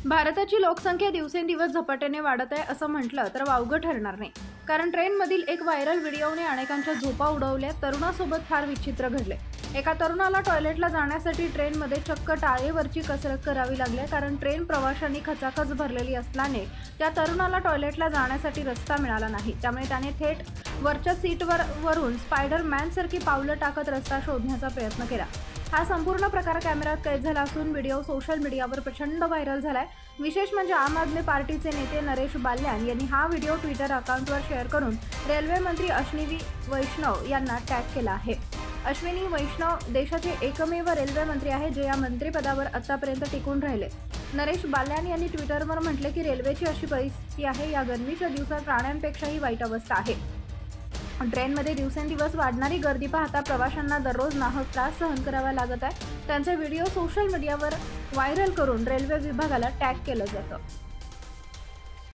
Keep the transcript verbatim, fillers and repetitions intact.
भारताची लोकसंख्या दिवसेंदिवस झपाट्याने वाढत आहे असं म्हटलं तर वावगं ठरणार नाही, कारण ट्रेनमधील एक व्हायरल व्हिडिओने अनेकांच्या झोपा उडवल्या. तरुणासोबत फार विचित्र घडले. एका तरुणाला टॉयलेटला जाण्यासाठी ट्रेनमध्ये चक्क टाळेवरची कसरत करावी लागली, कारण ट्रेन प्रवाशांनी खचाखच भरलेली असल्याने त्या तरुणाला टॉयलेटला जाण्यासाठी रस्ता मिळाला नाही. त्यामुळे त्याने थेट वरच्या सीटवर वरून स्पायडरमॅनसारखी पावलं टाकत रस्ता शोधण्याचा प्रयत्न केला. हा संपूर्ण प्रकार कॅमेऱ्यात कैद झाला असून व्हिडिओ सोशल मीडियावर प्रचंड व्हायरल झालाय. विशेष म्हणजे आम आदमी पार्टीचे नेते नरेश बाल्यान यांनी हा व्हिडिओ ट्विटर अकाउंटवर शेअर करून रेल्वे मंत्री अश्विनी वैष्णव यांना टॅग केला आहे. अश्विनी वैष्णव देशाचे एकमेव रेल्वे मंत्री आहे जे या मंत्रिपदावर आतापर्यंत टिकून राहिले. नरेश बाल्यान यांनी ट्विटरवर म्हटले की रेल्वेची अशी परिस्थिती आहे, या गरमीच्या दिवसात प्राण्यांपेक्षाही वाईट अवस्था आहे. ट्रेनमध्ये दिवसेंदिवस वाढणारी गर्दी पाहता प्रवाशांना दररोज नाहक त्रास सहन करावा लागत आहे. त्यांचे व्हिडिओ सोशल मीडियावर व्हायरल करून रेल्वे विभागाला टॅग केलं जातं.